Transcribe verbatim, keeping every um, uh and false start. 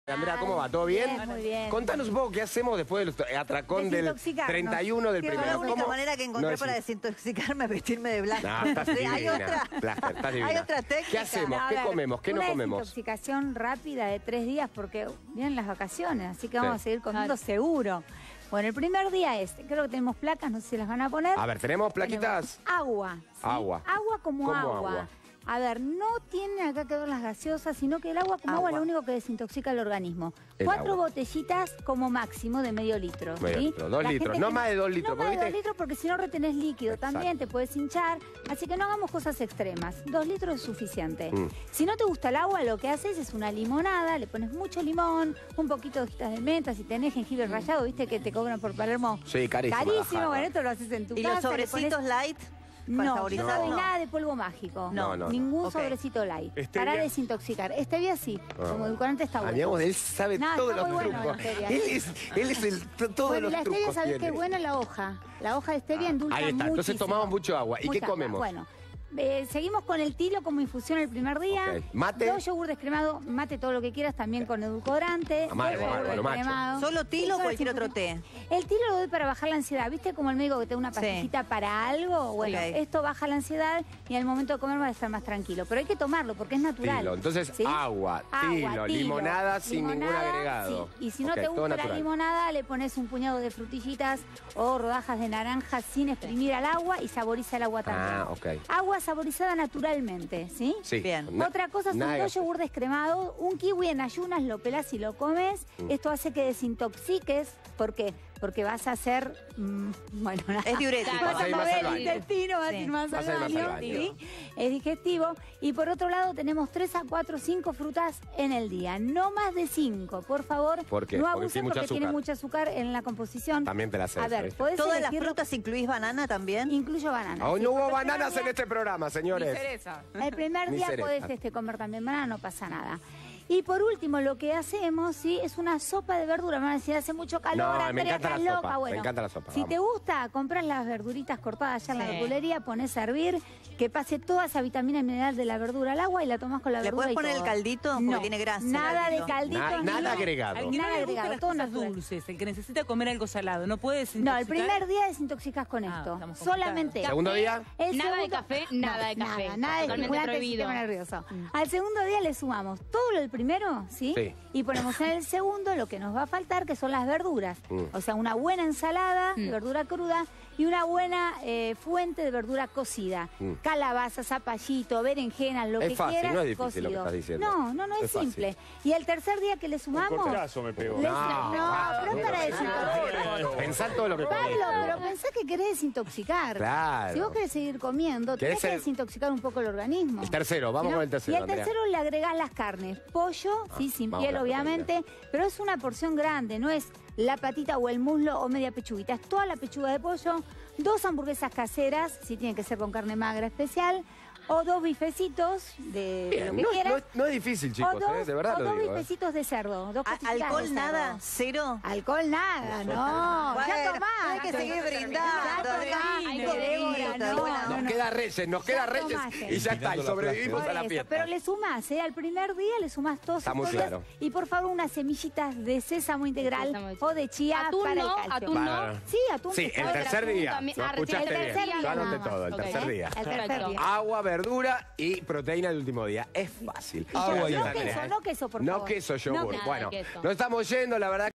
Andrea, ¿cómo va? ¿Todo bien? Bien, muy bien. Contanos un poco qué hacemos después del atracón del treinta y uno del Creo que primero. la única ¿Cómo? manera que encontré No, para sí. desintoxicarme es vestirme de blanco. No, estás Sí, divina. hay otra, Plaster, estás divina. hay otra técnica. ¿Qué hacemos? No, a ¿Qué ver, comemos? ¿Qué no una comemos? desintoxicación rápida de tres días porque vienen las vacaciones, así que vamos Sí. a seguir comiendo seguro. Bueno, el primer día es, creo que tenemos placas, no sé si las van a poner. A ver, ¿tenemos plaquitas? Tenemos agua. ¿sí? Agua. Agua como ¿Cómo agua. agua? A ver, no tiene acá que ver las gaseosas, sino que el agua como agua, Agua. es lo único que desintoxica el organismo. El Cuatro agua. botellitas como máximo de medio litro. Medio ¿sí? litro, dos La litros, gente no que más de dos litros, No más porque de dos viste- litros porque si no retenés líquido Exacto. también, te puedes hinchar. Así que no hagamos cosas extremas. Dos litros es suficiente. Mm. Si no te gusta el agua, lo que haces es una limonada, le pones mucho limón, un poquito de hojitas de menta, si tenés jengibre rallado, viste que te cobran por Palermo. Sí, carísimo, la Carísimo, jarra. bueno, esto lo haces en tu ¿Y casa. los le sobrecitos pones- light? Para No, yo saborizar, no doy no. nada de polvo mágico. No, no, no. Ningún Ok. sobrecito light. ¿Stevia? Para desintoxicar. Stevia sí, Ah. como edulcorante está bueno. Amigo, él sabe No, todos está los muy bueno trucos. la stevia. Él es, él es el, t- todos Bueno, y los la stevia, trucos ¿sabés qué tiene. buena la hoja? La hoja de stevia endulza Ahí está, muchísimo. entonces tomamos mucho agua. ¿Y Mucha qué agua. comemos? Bueno, eh, seguimos con el tilo como infusión el primer día. Ok. ¿Mate? Dos yogur descremado, mate todo lo que quieras, también con edulcorante. Amargo, Dos yogur amargo, lo macho. descremado. ¿Solo tilo o Sí, cualquier sí, otro sí. té? El tilo lo doy para bajar la ansiedad. ¿Viste como el médico que te da una Sí. pastillita para algo? Bueno, Ok. esto baja la ansiedad y al momento de comer vas a estar más tranquilo. Pero hay que tomarlo porque es natural. Tilo. Entonces, ¿sí? agua, tilo, limonada sin ningún agregado. sí. Y si no Ok, te todo gusta la natural. limonada, le pones un puñado de frutillitas o rodajas de naranja sin exprimir al agua y saboriza el agua también. Ah, ok. Agua saborizada naturalmente, ¿sí? Sí. Bien. Na- Otra cosa son nada de dos yogur descremados, un kiwi en ayunas, lo pelás y lo comes. Mm. Esto hace que desintoxiques. ¿Por qué? Porque vas a hacer, mm, bueno, Es diurético. vas Vas a a ir más mover al el baño. intestino, vas a Sí. ir más Vas al a ir más baño, al baño. ¿sí? Es digestivo. Y por otro lado tenemos tres a cuatro, cinco frutas en el día. No más de cinco, por favor. ¿Por qué? No Porque abusen tiene mucho porque tiene azúcar. mucho azúcar en la composición. También te la haces, A ver, ¿viste? podés ¿Todas las elegir- frutas incluís banana también? Incluyo banana. Hoy sí. no hubo El primer bananas día- en este programa, señores. el primer Ni día cereza. podés este, comer también banana, no pasa nada. Y por último, lo que hacemos, ¿sí? Es una sopa de verdura. Me van a decir, hace mucho calor, No, me Andrea, encanta la estás sopa, loca. me Bueno, encanta la sopa, si vamos. te gusta, compras las verduritas cortadas allá en la Sí. verdulería, pones a hervir, que pase toda esa vitamina mineral de la verdura al agua y la tomás con la ¿Le verdura podés y poner el todo. caldito? Porque No, tiene grasa el nada de caldito. caldito. Na- ni nada nada. agregado. Al que no Nada le gusta agregado, las todo cosas natural. dulces, el que necesita comer algo salado, ¿no puede No, desintoxicar? el primer día desintoxicas con Ah, esto. estamos Solamente. complicados. Segundo día. El Nada de segundo- café, nada de café. Nada, nada de Totalmente estimulante del prohibido. sistema nervioso. Al segundo día le sumamos todo lo del primero, ¿sí? Sí. Y ponemos en el segundo lo que nos va a faltar, que son las verduras. Mm. O sea, una buena ensalada de Mm. verdura cruda y una buena eh, fuente de verdura cocida. Mm. Calabaza, zapallito, berenjena, lo Es que fácil, quieras, no es difícil cocido. lo que estás diciendo. No, no, no es, Es fácil. simple. Y el tercer día que le Un sumamos... cortazo me pegó. le- No, no, pero es para desintoxicar. Pensá todo lo que comés. Pablo, pero pensá que querés desintoxicar. Claro. Si vos querés seguir comiendo, ¿Querés tenés que ser- desintoxicar un poco el organismo. El tercero, vamos Si no- con el tercero, Y el Andrea. tercero le agregás las carnes. Pollo, sí, sin vamos piel, con la obviamente, pero es una porción grande, no es la patita o el muslo o media pechuguita. Es toda la pechuga de pollo, dos hamburguesas caseras, si tiene que ser con carne magra especial, o dos bifecitos de Bien, lo que no, quieras. no es- no es difícil, chicos, o dos, ¿eh? De verdad o lo dos digo, ¿eh? bifecitos de cerdo. Dos ¿A- costillitas de ¿Alcohol cerdo. nada? ¿Cero? Alcohol nada, no. Bueno, ya tomás. hay que seguir brindando, Ya Adrián. tomás, Hay que que Débora, seguir, no, Débora. no, Nos no. queda Reyes, nos queda Ya Reyes tomaste. y ya está, y sobrevivimos Por a la eso, fiesta. pero le sumás, ¿eh? Al primer día le sumás todos Está muy estos días. claro. Y por favor, unas semillitas de sésamo integral Sésamo o de chía Atún para no, el calcio. atún no. Bárbaro. Sí, atún. Sí, pescado. el tercer atún día. también. Lo Ah, recién escuchaste el bien. tercer Yo día anoté nada todo, el más. tercer Ok. día. El tercer Perfecto. día. Agua, verdura y proteína el último día. Es fácil. Y yo- Gracias, no Andrea, queso, ¿eh? no queso, por No favor. queso, yogur. nada de Bueno, queso. nos estamos yendo, la verdad.